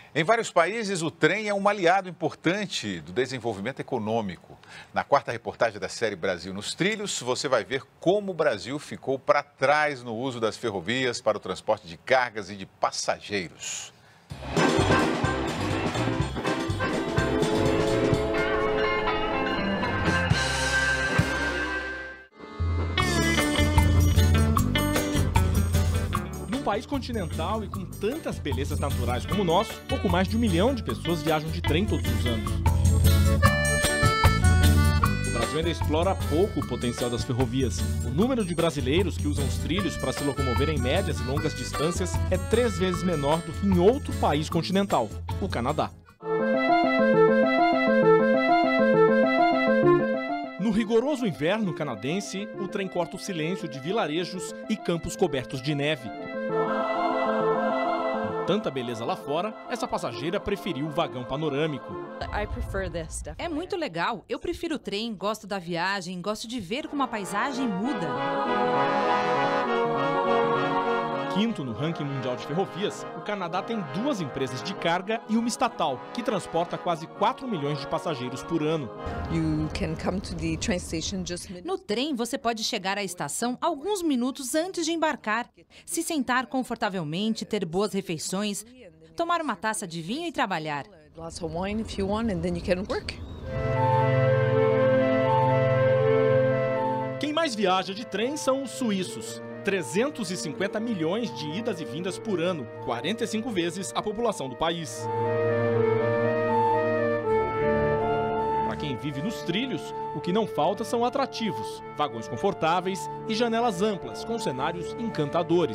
Em vários países, o trem é um aliado importante do desenvolvimento econômico. Na quarta reportagem da série Brasil nos Trilhos, você vai ver como o Brasil ficou para trás no uso das ferrovias para o transporte de cargas e de passageiros. Num país continental e com tantas belezas naturais como o nosso, pouco mais de 1 milhão de pessoas viajam de trem todos os anos. O Brasil ainda explora pouco o potencial das ferrovias. O número de brasileiros que usam os trilhos para se locomover em médias e longas distâncias é 3 vezes menor do que em outro país continental, o Canadá. No rigoroso inverno canadense, o trem corta o silêncio de vilarejos e campos cobertos de neve. Com tanta beleza lá fora, essa passageira preferiu o vagão panorâmico. É muito legal. Eu prefiro o trem, gosto da viagem, gosto de ver como a paisagem muda. Quinto no ranking mundial de ferrovias, o Canadá tem 2 empresas de carga e uma estatal, que transporta quase 4 milhões de passageiros por ano. No trem, você pode chegar à estação alguns minutos antes de embarcar, se sentar confortavelmente, ter boas refeições, tomar uma taça de vinho e trabalhar. Quem mais viaja de trem são os suíços. 350 milhões de idas e vindas por ano, 45 vezes a população do país. Para quem vive nos trilhos, o que não falta são atrativos, vagões confortáveis e janelas amplas, com cenários encantadores.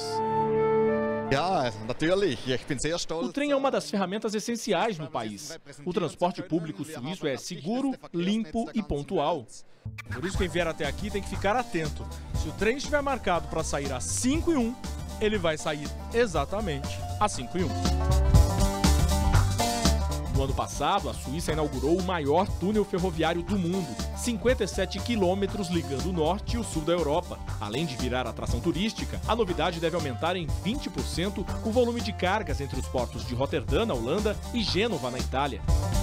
O trem é uma das ferramentas essenciais no país. O transporte público suíço é seguro, limpo e pontual. Por isso, quem vier até aqui tem que ficar atento. Se o trem estiver marcado para sair às 5h01, ele vai sair exatamente às 5h01. No ano passado, a Suíça inaugurou o maior túnel ferroviário do mundo, 57 quilômetros ligando o norte e o sul da Europa. Além de virar atração turística, a novidade deve aumentar em 20% o volume de cargas entre os portos de Roterdã, na Holanda, e Gênova, na Itália.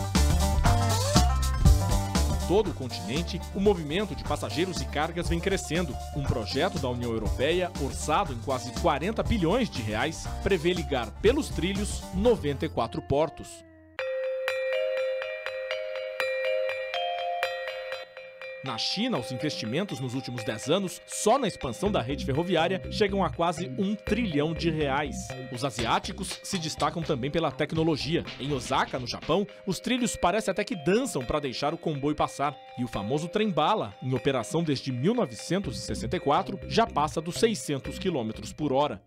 Em todo o continente, o movimento de passageiros e cargas vem crescendo. Um projeto da União Europeia, orçado em quase 40 bilhões de reais, prevê ligar pelos trilhos 94 portos. Na China, os investimentos nos últimos 10 anos, só na expansão da rede ferroviária, chegam a quase R$1 trilhão. Os asiáticos se destacam também pela tecnologia. Em Osaka, no Japão, os trilhos parecem até que dançam para deixar o comboio passar. E o famoso trem-bala, em operação desde 1964, já passa dos 600 km por hora.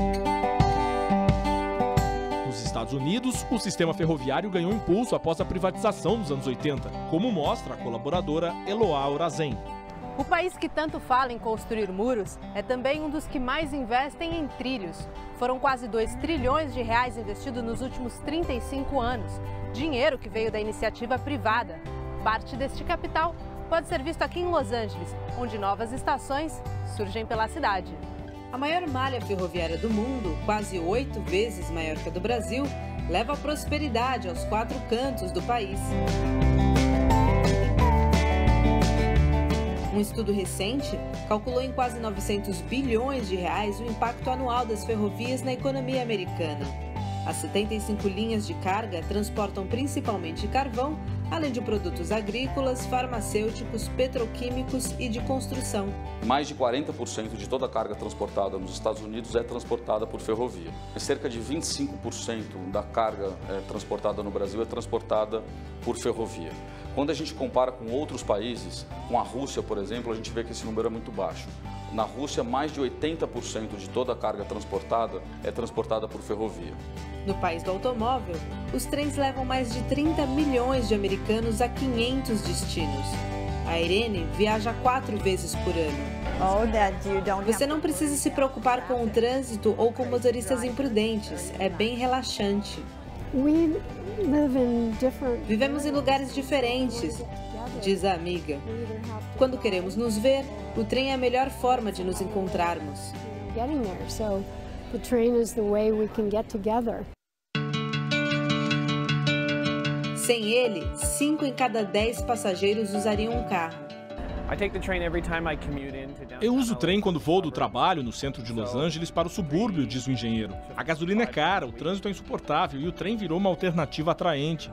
Nos Estados Unidos, o sistema ferroviário ganhou impulso após a privatização nos anos 80, como mostra a colaboradora Eloá Orazen. O país que tanto fala em construir muros é também um dos que mais investem em trilhos. Foram quase R$2 trilhões investidos nos últimos 35 anos, dinheiro que veio da iniciativa privada. Parte deste capital pode ser visto aqui em Los Angeles, onde novas estações surgem pela cidade. A maior malha ferroviária do mundo, quase 8 vezes maior que a do Brasil, leva a prosperidade aos 4 cantos do país. Um estudo recente calculou em quase R$900 bilhões o impacto anual das ferrovias na economia americana. As 75 linhas de carga transportam principalmente carvão, além de produtos agrícolas, farmacêuticos, petroquímicos e de construção. Mais de 40% de toda a carga transportada nos Estados Unidos é transportada por ferrovia. Cerca de 25% da carga transportada no Brasil é transportada por ferrovia. Quando a gente compara com outros países, com a Rússia, por exemplo, a gente vê que esse número é muito baixo. Na Rússia, mais de 80% de toda a carga transportada é transportada por ferrovia. No país do automóvel, os trens levam mais de 30 milhões de americanos a 500 destinos. A Irene viaja 4 vezes por ano. Você não precisa se preocupar com o trânsito ou com motoristas imprudentes. É bem relaxante. Vivemos em lugares diferentes, diz a amiga. Quando queremos nos ver, o trem é a melhor forma de nos encontrarmos. Sem ele, 5 em cada 10 passageiros usariam um carro. Eu uso o trem quando vou do trabalho no centro de Los Angeles para o subúrbio, diz o engenheiro. A gasolina é cara, o trânsito é insuportável e o trem virou uma alternativa atraente.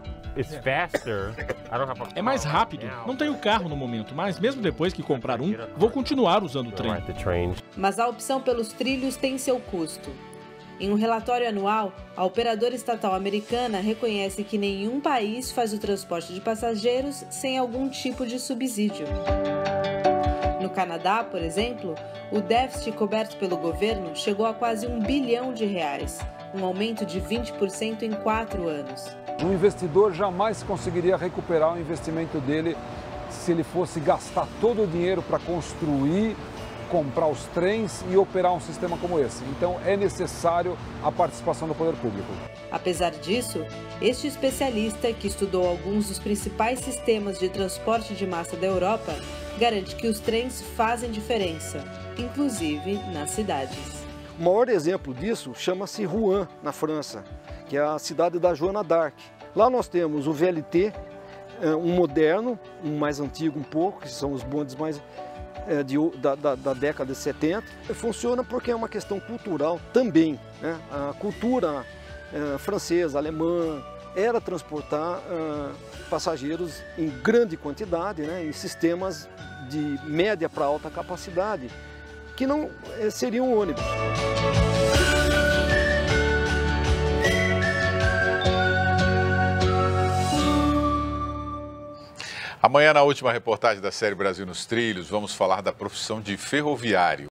É mais rápido. Não tenho carro no momento, mas mesmo depois que comprar um, vou continuar usando o trem. Mas a opção pelos trilhos tem seu custo. Em um relatório anual, a operadora estatal americana reconhece que nenhum país faz o transporte de passageiros sem algum tipo de subsídio. No Canadá, por exemplo, o déficit coberto pelo governo chegou a quase R$1 bilhão, um aumento de 20% em 4 anos. Um investidor jamais conseguiria recuperar o investimento dele se ele fosse gastar todo o dinheiro para construir, comprar os trens e operar um sistema como esse. Então é necessário a participação do poder público. Apesar disso, este especialista, que estudou alguns dos principais sistemas de transporte de massa da Europa, garante que os trens fazem diferença, inclusive nas cidades. O maior exemplo disso chama-se Rouen, na França, que é a cidade da Joana d'Arc. Lá nós temos o VLT, um moderno, um mais antigo um pouco, que são os bondes mais da década de 70. Funciona porque é uma questão cultural também, né? A cultura francesa, alemã, era transportar passageiros em grande quantidade, né? Em sistemas de média para alta capacidade, que não seriam ônibus. Amanhã, na última reportagem da série Brasil nos Trilhos, vamos falar da profissão de ferroviário.